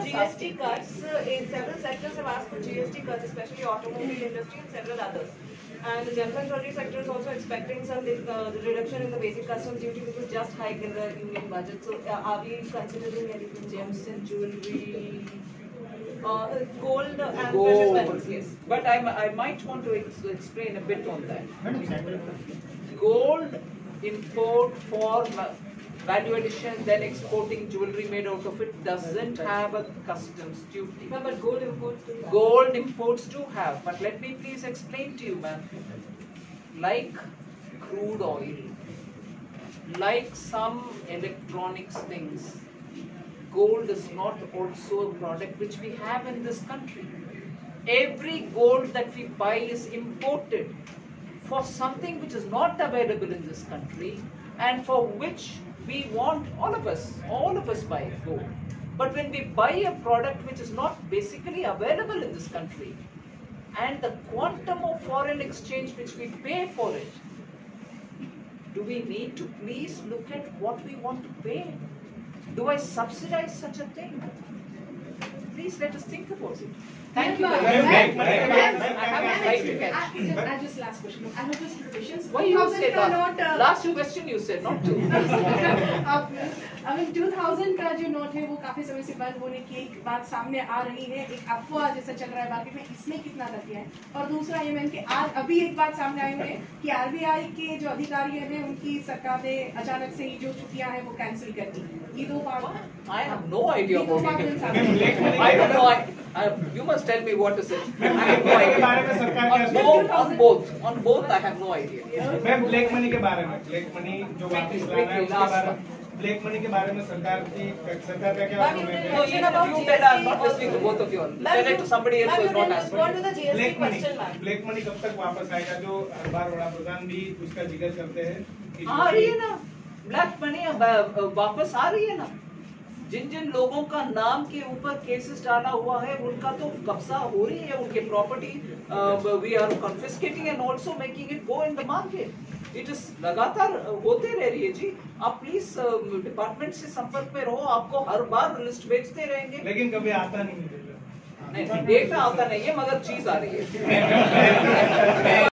GST cuts in several sectors have asked for GST cuts, especially automobile industry and several others. And the general and jewelry sector is also expecting some reduction in the basic customs duty, which was just hiked in the union budget. So are we considering anything gems and jewelry? Gold and precious metals, yes. But I might want to explain a bit on that. Gold import for value addition, then exporting jewelry made out of it doesn't have a customs duty. No, but gold imports do. Gold imports do have, but let me please explain to you, ma'am. Like crude oil, like some electronics things, gold is not also a product which we have in this country. Every gold that we buy is imported for something which is not available in this country and for which we want, all of us buy gold. But when we buy a product which is not basically available in this country and the quantum of foreign exchange which we pay for it, do we need to please look at what we want to pay? Do I subsidize such a thing? Please let us think about it. Thank you very much. I have a right to catch. I just last question. I have just two questions. Why you said last question you said, not two. I mean 2000 का जो note है वो काफी समय से बंद होने की एक बात सामने आ रही है, एक अफवाह जैसा चल रहा है मार्केट में, इसमें कितना तथ्य है? और दूसरा ये मैंने कि आज अभी एक बात सामने आई है कि आरबीआई के जो अधिकारी हैं उनकी सरकार ने अचानक से ही जो छुट्टियां हैं वो कैंसिल कर दी। ये दो बात I have no idea about it. I don't know. You must tell me what is it. I have no idea. On both, I have no idea. Ma'am black money के बारे में, ब्लैक मनी जो वापस लाना है उसके बारे में, ब्लैक मनी के बारे में सरकार का क्या No, you tell us, not listening to both of you. Tell it to somebody else who is not asking. Black money कब तक वापस आएगा? जो हर बार बड़ा प्रधान भी उसका जिक्र करते हैं। आ रही है ना, ब्लैक मनी वापस आ रही है ना। जिन जिन लोगों का नाम के ऊपर केसेस डाला हुआ है उनका तो कब्जा हो रही है, उनके property we are confiscating and also making it go in the market. It is लगातार होते रह रही है जी। आप प्लीज डिपार्टमेंट से संपर्क में रहो, आपको हर बार लिस्ट भेजते रहेंगे। लेकिन कभी आता नहीं डेटा आता नहीं है, मगर चीज आ रही है।